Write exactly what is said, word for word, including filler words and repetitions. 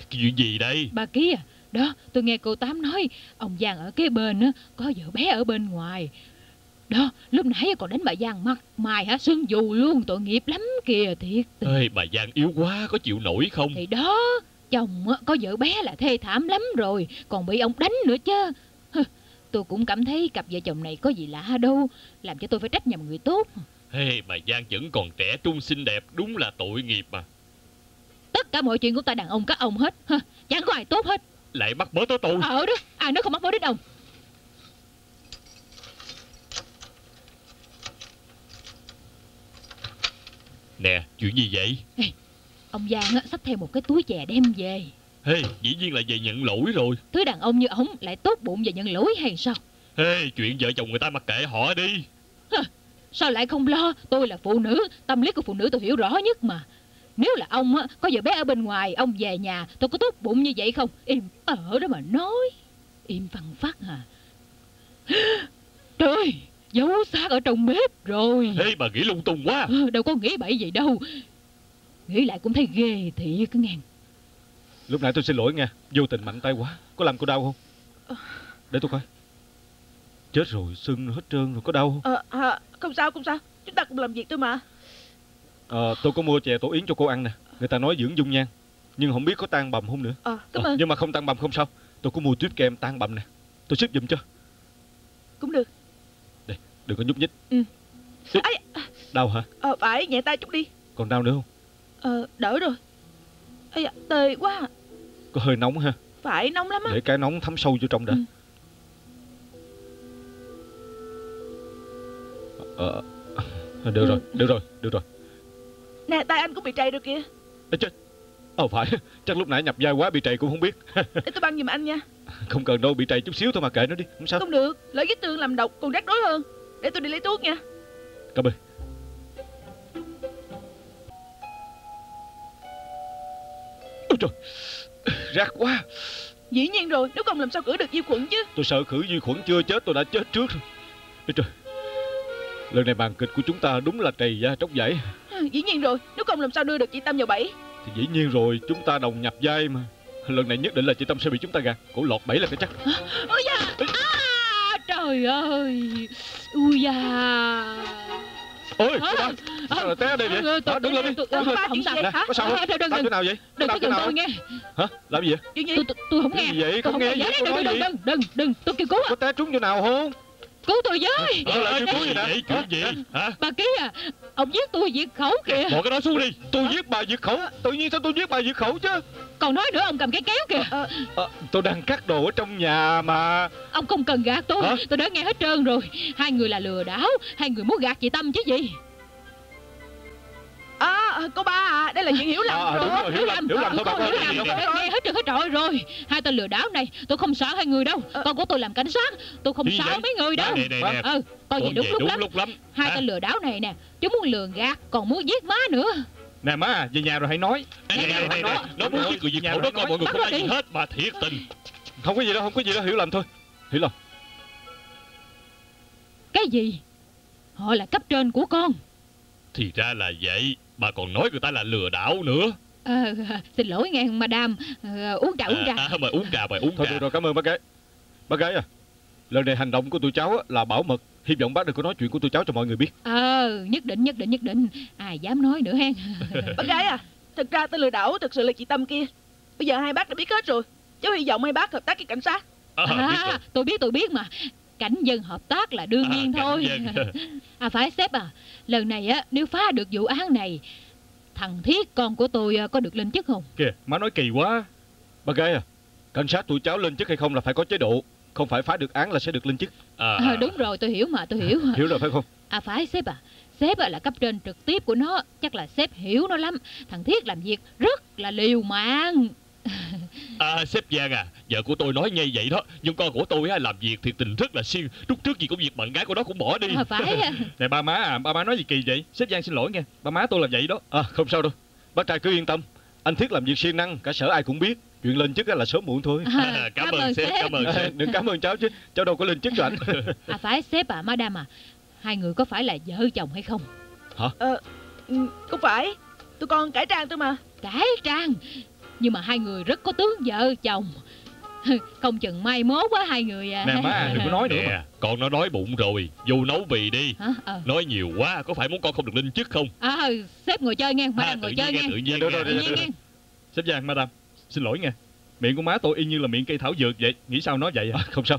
Cái chuyện gì đây? Bà Ký à, đó tôi nghe cô Tám nói ông Giang ở kế bên á có vợ bé ở bên ngoài. Đó, lúc nãy còn đánh bà Giang mặt mày hả sưng dù luôn, tội nghiệp lắm kìa thiệt. Ê, bà Giang yếu quá, có chịu nổi không? Thì đó, chồng á, có vợ bé là thê thảm lắm rồi, còn bị ông đánh nữa chứ. Tôi cũng cảm thấy cặp vợ chồng này có gì lạ đâu, làm cho tôi phải trách nhầm người tốt. Ê, bà Giang vẫn còn trẻ trung xinh đẹp, đúng là tội nghiệp mà. Tất cả mọi chuyện của ta đàn ông các ông hết, chẳng có ai tốt hết. Lại bắt bớ tới tôi. Ờ đó, ai nói không mắc mớ đến ông. Nè, chuyện gì vậy? Ê, ông Giang á, xách theo một cái túi chè đem về. Ê, dĩ nhiên là về nhận lỗi rồi. Thứ đàn ông như ổng lại tốt bụng và nhận lỗi hay sao? Ê, chuyện vợ chồng người ta mặc kệ họ đi. Hả, sao lại không lo? Tôi là phụ nữ, tâm lý của phụ nữ tôi hiểu rõ nhất mà. Nếu là ông á, có vợ bé ở bên ngoài, ông về nhà, tôi có tốt bụng như vậy không? Im ở đó mà nói. Im phăng phát hả? Trời, giấu xác ở trong bếp rồi. Ê, bà nghĩ lung tung quá. Đâu có nghĩ bậy gì đâu. Nghĩ lại cũng thấy ghê thiệt cái ngàn. Lúc nãy tôi xin lỗi nha, vô tình mạnh tay quá. Có làm cô đau không? Để tôi coi. Chết rồi, sưng hết trơn rồi, có đau không? Ờ, à, không sao, không sao. Chúng ta cùng làm việc thôi mà. Ờ, tôi có mua chè tổ yến cho cô ăn nè. Người ta nói dưỡng dung nhan, nhưng không biết có tan bầm không nữa. Ờ, cảm Ờ, ơn. nhưng mà không tan bầm không sao. Tôi có mua tuyết kem tan bầm nè. Tôi ship giùm cho. Cũng được. Đây, đừng có nhúc nhích. Ừ. Ê, Ây, đau hả? Ờ, phải, nhẹ tay chút đi. Còn đau nữa không? Ờ, đỡ rồi. Ây da, tê quá. Có hơi nóng ha. Phải, nóng lắm á. Để cái nóng thấm sâu vô trong đã. Ừ. Ờ, được rồi, được rồi, được rồi. Nè, tay anh cũng bị trầy rồi kìa. Ê, chết. Ờ phải, chắc lúc nãy nhập vai quá bị trầy cũng không biết. Để tôi băng giùm anh nha. Không cần đâu, bị trầy chút xíu thôi mà kệ nó đi, không sao. Không được, lỡ vết thương làm độc còn rắc rối hơn. Để tôi đi lấy thuốc nha. Cảm ơn. Ôi trời, rác quá. Dĩ nhiên rồi, nếu không làm sao cử được vi khuẩn chứ. Tôi sợ khử vi khuẩn chưa chết tôi đã chết trước rồi. Ôi trời, lần này màn kịch của chúng ta đúng là trầy da tróc vảy. Dĩ nhiên rồi, nếu không làm sao đưa được chị Tâm vào bẫy. Thì dĩ nhiên rồi, chúng ta đồng nhập vai mà. Lần này nhất định là chị Tâm sẽ bị chúng ta gạt. Cổ lọt bẫy là cái chắc. Ôi da, à, trời ơi. Ui da. Ôi, à, sao lại té ở đây vậy? Tôi, Hả? Đứng lên đi. tôi, Đứng lên. không sao. Nè, có sao không? Đừng, Đau chỗ nào vậy? Đừng Đau tới chỗ gần nào? tôi nghe. Hả? Làm gì vậy? Chuyện gì? Tôi, tôi, tôi không Cái nghe. gì vậy? Tôi Không nghe gì? Cô nói đừng, gì? đừng, đừng, đừng, tôi kêu cứu. Có té trúng chỗ nào không? Cứu tôi với. Sao lại kêu cứu Chuyện vậy nè? gì? Chuyện gì? Hả? Bà Ký à, ông giết tôi diệt khẩu kìa. Bỏ cái đó xuống đi. Tôi giết bà diệt khẩu. Tự nhiên sao tôi giết bà diệt khẩu chứ? Còn nói nữa, ông cầm cái kéo kìa. Ờ, À, tôi đang cắt đồ ở trong nhà mà. Ông không cần gạt tôi. Hả? Tôi đã nghe hết trơn rồi. Hai người là lừa đảo. Hai người muốn gạt chị Tâm chứ gì. à, cô ba à, đây là chuyện hiểu lầm À, rồi. đúng rồi, hiểu lầm, hiểu lầm thôi bà Không ơi. hiểu lầm, tôi đã nghe hết trơn hết trọi rồi. Hai tên lừa đảo này, tôi không sợ hai người đâu. Con của tôi làm cảnh sát, tôi không Gì sợ vậy? mấy người đâu. Nè, nè, nè. Ừ, con về Con đúng về lúc đúng lắm. lúc lắm. Hai Hả? tên lừa đảo này nè, chúng muốn lừa gạt, còn muốn giết má nữa. Nè má, về nhà rồi hãy nói. Ê, nè, nè, nè, nè. Nó muốn giết người diệt Nhà khẩu rồi đó coi nói. mọi người không Bắt ai gì đi. hết mà thiệt tình. Không có gì đâu, không có gì đâu, hiểu lầm thôi. Hiểu lầm. Cái gì? Họ là cấp trên của con. Thì ra là vậy. Bà còn nói người ta là lừa đảo nữa. Ờ, xin lỗi nghe madam. Ờ, uống trà uống trà. À, à, mời uống trà, mời uống Thôi trà. được rồi, cảm ơn bác gái. Bác gái à, lần này hành động của tụi cháu á, là bảo mật. Hy vọng bác đừng có nói chuyện của tụi cháu cho mọi người biết. Ờ, nhất định nhất định nhất định. Ai dám nói nữa hen. Bác gái à, thật ra tên lừa đảo thực sự là chị Tâm kia. Bây giờ hai bác đã biết hết rồi. Cháu hy vọng hai bác hợp tác với cảnh sát. À, biết rồi. À, tôi biết tôi biết mà. Cảnh dân hợp tác là đương À, nhiên cảnh thôi. dân. À phải sếp à, lần này á nếu phá được vụ án này, thằng Thiết con của tôi có được lên chức không? Kìa, má nói kỳ quá. Bác gái à, cảnh sát tụi cháu lên chức hay không là phải có chế độ. Không phải phá được án là sẽ được lên chức. À, À, đúng rồi, tôi hiểu mà, tôi hiểu. Hiểu rồi phải không? À phải sếp à, sếp là cấp trên trực tiếp của nó, chắc là sếp hiểu nó lắm. Thằng Thiết làm việc rất là liều mạng. à, sếp Giang à, vợ của tôi nói như vậy đó. Nhưng con của tôi á, làm việc thì tình rất là siêng. Lúc trước gì cũng việc bạn gái của nó cũng bỏ đi. À, phải. Này ba má à, ba má nói gì kỳ vậy? Sếp Giang xin lỗi nha, ba má tôi làm vậy đó. À không sao đâu, bác trai cứ yên tâm. Anh Thiết làm việc siêng năng, cả sở ai cũng biết. Chuyện lên chức là sớm muộn thôi. À, Cảm ơn sếp, cảm ơn À, sếp. đừng cảm ơn cháu chứ, cháu đâu có lên chức cho anh. À phải sếp à, madam à, hai người có phải là vợ chồng hay không? Ờ, ừ, không phải. Tụi con cải trang thôi mà. Cải trang? Nhưng mà hai người rất có tướng vợ chồng. Không chừng mai mốt quá hai người à. Nè má, đừng có nói nữa Nè, mà. con nó đói bụng rồi, vô nấu mì đi. Hả? Ờ. Nói nhiều quá, có phải muốn con không được lên chức không? À, sếp ngồi chơi nghe, À, madam tự ngồi nhiên chơi nghe, nghe. tự nhiên Được nghe. rồi, Tự được nhiên nghe. Sếp Giang, madam, xin lỗi nha. Miệng của má tôi y như là miệng cây thảo dược vậy. Nghĩ sao nói vậy à? Không sao.